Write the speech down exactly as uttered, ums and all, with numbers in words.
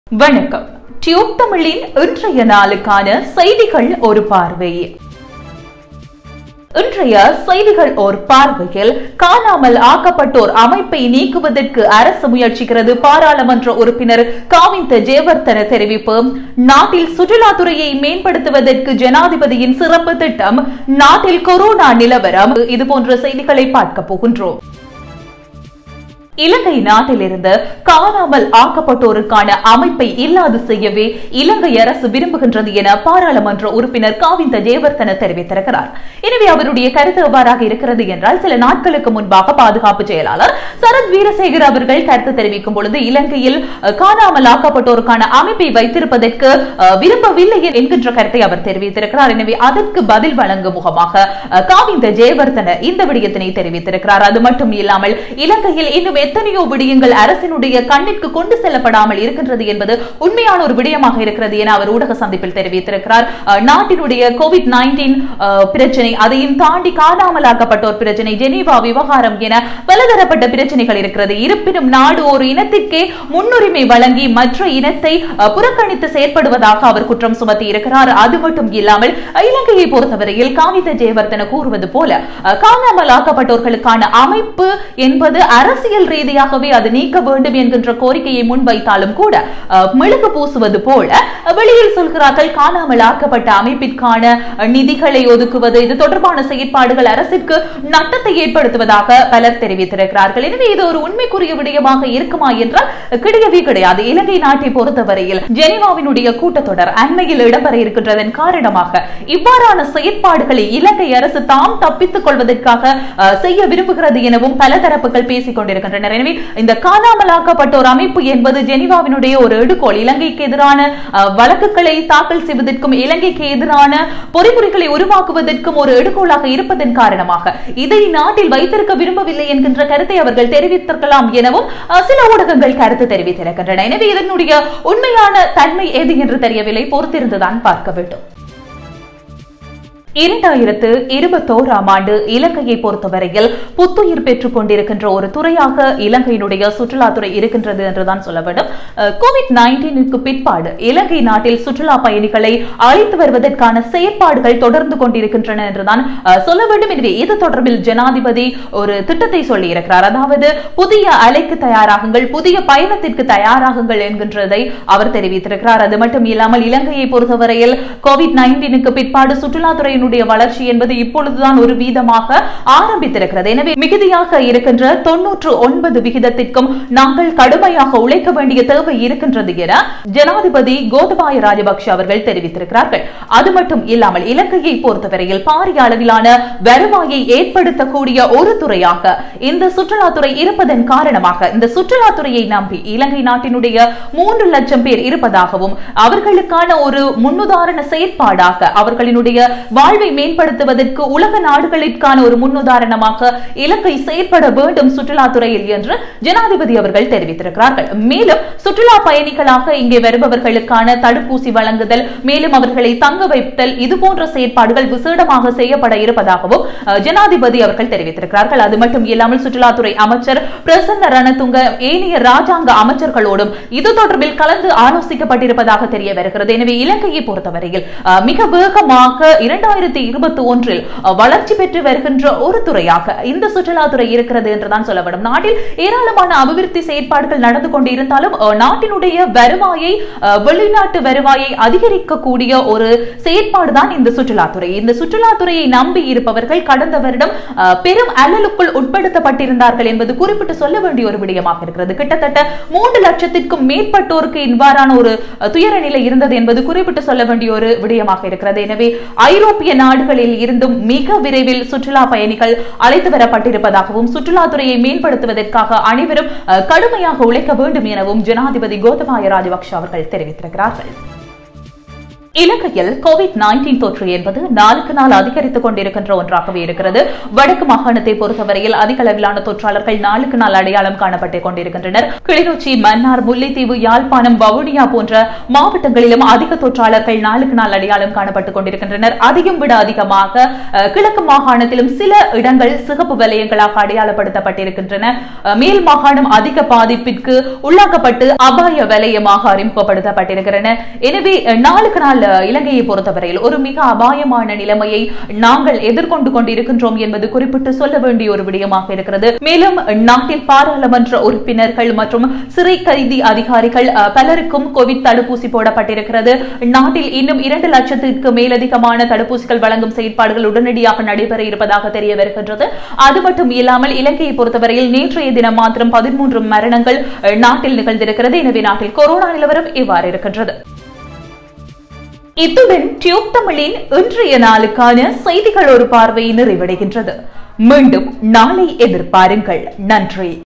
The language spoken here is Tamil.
வணக்கம். டியூப் தமிழின் இன்றைய நாளுக்கான செய்திகள் ஒரு பார்வை. இன்றைய செய்திகள் ஒரு பார்வையில் காணாமல் ஆக்கப்பட்டோர் அமைப்பை நீக்குவதற்கு அரசு முயற்சிக்கிறது. பாராளுமன்ற உறுப்பினர் காவிந்த ஜெயவர்தன தெரிவிப்பு. நாட்டில் சுற்றுலாத்துறையை மேம்படுத்துவதற்கு ஜனாதிபதியின் சிறப்பு திட்டம். நாட்டில் கொரோனா நிலவரம். இதுபோன்ற செய்திகளை பார்க்க போகின்றோம். இலங்கை நாட்டிலிருந்து காணாமல் ஆக்கப்பட்டோருக்கான அமைப்பை இல்லாது செய்யவே இலங்கை அரசு விரும்புகின்றது என பாராளுமன்ற உறுப்பினர் காவிந்த ஜெயவர்தன தெரிவித்திருக்கிறார். எனவே அவருடைய கருத்து எவ்வாறாக இருக்கிறது என்றால், சில நாட்களுக்கு முன்பாக பாதுகாப்பு செயலாளர் சரத் வீரசேகர் அவர்கள் கருத்து தெரிவிக்கும் பொழுது இலங்கையில் காணாமல் ஆக்கப்பட்டோருக்கான அமைப்பை வைத்திருப்பதற்கு விரும்பவில்லை என்கின்ற கருத்தை அவர் தெரிவித்திருக்கிறார். எனவே அதற்கு பதில் வழங்கும் முகமாக காவிந்த ஜெயவர்தன இந்த விடயத்தினை தெரிவித்திருக்கிறார். அது மட்டும் இல்லாமல் இலங்கையில் இன்னும் எத்தனையோ விடயங்கள் அரசினுடைய கண்ணிற்கு கொண்டு செல்லப்படாமல் இருக்கின்றது என்பது உண்மையான ஒரு விடயமாக இருக்கிறது என அவர் ஊடக சந்திப்பில் தெரிவித்திருக்கிறார். நாட்டினுடைய கோவிட் பதினைந்து பிரச்சனை, அதையும் தாண்டி காணாமலாக்கப்பட்டோர் பிரச்சனை, ஜெனீவா விவகாரம் என பலதரப்பட்ட பிரச்சனைகள் இருக்கிறது. இருப்பினும் நாடு ஒரு இனத்திற்கே முன்னுரிமை வழங்கி மற்ற இனத்தை புறக்கணித்து செயற்படுவதாக அவர் குற்றம் சுமத்தி இருக்கிறார். அது மட்டும் இல்லாமல் இலங்கையை பொறுத்தவரையில் காவிந்த ஜெயவர்தன கூறுவது போல காணாமலாக்கப்பட்டோர்களுக்கான அமைப்பு என்பது அரசியல் ரீதியாகவே அது நீக்க வேண்டும் என்கின்ற கோரிக்கையை முன்வைத்தாலும் கூட மெழுகு பூசுவது போல வெளியில் சொல்கிறார்கள். காணாமல் ஆக்கப்பட்ட அமைப்பிற்கான நிதிகளை ஒதுக்குவது, இது தொடர்பான செயற்பாடுகள் அரசிற்கு நட்டத்தை ஏற்படுத்துவதாக பலர் தெரிவித்திருக்கிறார்கள். எனவே இது ஒரு உண்மைக்குரிய விடயமாக இருக்குமா என்றால் கிடையவே கிடையாது. இலங்கை நாட்டை பொறுத்தவரையில் ஜெனீவாவினுடைய கூட்டத்தொடர் அண்மையில் இடம்பெற இருக்கின்றதன் காரணமாக இவ்வாறான செயற்பாடுகளை இலங்கை அரசு தாம் தப்பித்துக் கொள்வதற்காக செய்ய விரும்புகிறது எனவும் பல தரப்புகள் பேசிக் கொண்டிருக்கின்றனர். எனவே இந்த காணாமலாக்கப்பட்டோர் அமைப்பு என்பது ஜெனீவாவினுடைய ஒரு எடுகோள். இலங்கைக்கு எதிரான வழக்குகளை தாக்கல் செய்வதற்கும் இலங்கைக்கு எதிரான பொறிமுறைகளை உருவாக்குவதற்கும் ஒரு எடுகோளாக இருப்பதன் காரணமாக இதை நாட்டில் வைத்திருக்க விரும்பவில்லை என்கின்ற கருத்தை அவர்கள் தெரிவித்திருக்கலாம் எனவும் சில ஊடகங்கள் கருத்து தெரிவித்திருக்கின்றன. எனவே இதனுடைய உண்மையான தன்மை எது என்று தெரியவில்லை, பொறுத்திருந்துதான் பார்க்க வேண்டும். இரண்டாயிரத்து இருபத்தோராம் ஆண்டு இலங்கையை பொறுத்தவரையில் புத்துயிர் பெற்றுக் கொண்டிருக்கின்ற ஒரு துறையாக இலங்கையினுடைய சுற்றுலாத்துறை இருக்கின்றது என்றுதான் சொல்ல வேண்டும். கோவிட் பதினைந்துக்கு பிற்பாடு இலங்கை நாட்டில் சுற்றுலா பயணிகளை அழைத்து வருவதற்கான செயற்பாடுகள் தொடர்ந்து கொண்டிருக்கின்றன என்றுதான் சொல்ல வேண்டும். எனவே இது தொடர்பில் ஜனாதிபதி ஒரு திட்டத்தை சொல்லி இருக்கிறார். அதாவது புதிய அலைக்கு தயாராகுங்கள், புதிய பயணத்திற்கு தயாராகுங்கள் என்கின்றதை அவர் தெரிவித்திருக்கிறார். அது மட்டும் இல்லாமல் இலங்கையை பொறுத்தவரையில் கோவிட் பதினைந்துக்கு பிற்பாடு சுற்றுலாத்துறை வளர்ச்சி என்பது இப்பொழுதுதான் ஒரு வீதமாக ஆரம்பித்திருக்கிறது. எனவே மிகுதியாக இருக்கின்ற தொன்னூற்று ஒன்பது விகிதத்திற்கும் நாங்கள் கடுமையாக உழைக்க வேண்டிய தேவை இருக்கின்றது என ஜனாதிபதி கோத்தபாய ராஜபக்ஷ அவர்கள் தெரிவித்திருக்கிறார்கள். அது மட்டும் இல்லாமல் இலங்கையை பொறுத்தவரையில் பாரிய அளவிலான வருவாயை ஏற்படுத்தக்கூடிய ஒரு துறையாக இந்த சுற்றுலாத்துறை இருப்பதன் காரணமாக இந்த சுற்றுலாத்துறையை நம்பி இலங்கை நாட்டினுடைய மூன்று லட்சம் பேர் இருப்பதாகவும் அவர்களுக்கான ஒரு முன்னுதாரண செயற்பாடாக அவர்களினுடைய வாழ்வை மேம்படுத்துவதற்கு உலக நாடுகளுக்கான ஒரு முன்னுதாரணமாக இலங்கை செயற்பட வேண்டும் சுற்றுலாத்துறையில் என்று ஜனாதிபதி அவர்கள் தெரிவித்திருக்கிறார்கள். மேலும் சுற்றுலா பயணிகளாக இங்கே வருபவர்களுக்கான தடுப்பூசி வழங்குதல், மேலும் அவர்களை தங்க வைத்தல், இதுபோன்ற செயற்பாடுகள் விசேடமாக செய்யப்பட இருப்பதாகவும் ஜனாதிபதி அவர்கள் தெரிவித்திருக்கிறார்கள். அது மட்டும் இல்லாமல் சுற்றுலாத்துறை அமைச்சர் பிரசன்ன ரணதுங்க ஏனைய ராஜாங்க அமைச்சர்களோடும் இது தொடர்பில் கலந்து ஆலோசிக்கப்பட்டிருப்பதாக தெரிய வருகிறது. எனவே இலங்கையை பொறுத்தவரையில் மிக வேகமாக இரண்டாயிரத்தி இருபத்தி ஒன்றில் வளர்ச்சி பெற்று வருகின்ற ஒரு துறையாக இந்த சுற்றுலாத்துறை இருக்கிறது என்றுதான் சொல்ல வேண்டும். நாட்டில் ஏராளமான அபிவிருத்தி செயற்பாடுகள் நடந்து கொண்டிருந்தாலும் நாட்டினுடைய வருவாயை, வெளிநாட்டு வருவாயை அதிகரிக்கக்கூடிய ஒரு செயற்பாடுதான் இந்த சுற்றுலாத்துறை. இந்த சுற்றுலாத்துறையை நம்பி இருப்பவர்கள் கடந்த வருடம் பெரும் அல்லலுக்குள் உட்படுத்தப்பட்டிருந்தார்கள் என்பது குறிப்பிட்டு சொல்ல வேண்டிய ஒரு விடயமாக இருக்கிறது. கிட்டத்தட்ட மூன்று லட்சத்திற்கும் மேற்பட்டோருக்கு இவ்வாறான ஒரு துயர நிலை இருந்தது என்பது குறிப்பிட்டு சொல்ல வேண்டிய ஒரு விடயமாக இருக்கிறது. எனவே ஐரோப்பிய நாடுகளில் இருந்தும் மிக விரைவில் சுற்றுலா பயணிகள் அழைத்து வரப்பட்டிருப்பதாகவும் சுற்றுலாத்துறையை மேம்படுத்துவதற்காக அனைவரும் கடுமையாக உழைக்க வேண்டும் எனவும் ஜனாதிபதி கோத்தபாய ராஜபக்ஷ அவர்கள் தெரிவித்திருக்கிறார்கள். இலங்கையில் கோவிட் பதினைந்து தொற்று என்பது நாளுக்கு நாள் அதிகரித்துக் கொண்டிருக்கின்ற ஒன்றாகவே இருக்கிறது. வடக்கு மாகாணத்தை பொறுத்தவரையில் அதிக அளவிலான தொற்றாளர்கள் நாளுக்கு நாள் அடையாளம் காணப்பட்டுக் கொண்டிருக்கின்றனர். கிளிநொச்சி, மன்னார், முல்லைத்தீவு, யாழ்ப்பாணம், வவுனியா போன்ற மாவட்டங்களிலும் அதிக தொற்றாளர்கள் நாளுக்கு நாள் அடையாளம் காணப்பட்டுக் கொண்டிருக்கின்றனர். அதிகம் விட அதிகமாக கிழக்கு மாகாணத்திலும் சில இடங்கள் சிகப்பு வலயங்களாக அடையாளப்படுத்தப்பட்டிருக்கின்றன. மேல் மாகாணம் அதிக பாதிப்பிற்கு உள்ளாக்கப்பட்டு அபாய வலயமாக அறிமுகப்படுத்தப்பட்டிருக்கின்றன. எனவே நாளுக்கு நாள் இலங்கையை பொறுத்தவரையில் ஒரு மிக அபாயமான நிலைமையை நாங்கள் எதிர்கொண்டு கொண்டிருக்கின்றோம் என்பது குறிப்பிட்டு சொல்ல வேண்டிய ஒரு விடயமாக இருக்கிறது. மேலும் நாட்டில் பாராளுமன்ற உறுப்பினர்கள் மற்றும் சிறை கைதி அதிகாரிகள் பலருக்கும் கோவிட் தடுப்பூசி போடப்பட்டிருக்கிறது. நாட்டில் இன்னும் இரண்டு லட்சத்திற்கு மேலதிகமான தடுப்பூசிகள் வழங்கும் செயற்பாடுகள் உடனடியாக நடைபெற இருப்பதாக தெரிய வருகின்றது. அது மட்டும் இல்லாமல் இலங்கையை பொறுத்தவரையில் நேற்றைய தினம் மாத்திரம் பதிமூன்று மரணங்கள் நாட்டில் நிகழ்ந்திருக்கிறது. எனவே நாட்டில் கொரோனா நிலவரம் இவ்வாறு இருக்கின்றது. இத்துடன் டியூப் தமிழின் இன்றைய நாளுக்கான செய்திகள் ஒரு பார்வை நிறைவடைகின்றது. மீண்டும் நாளை எதிர்பாருங்கள். நன்றி.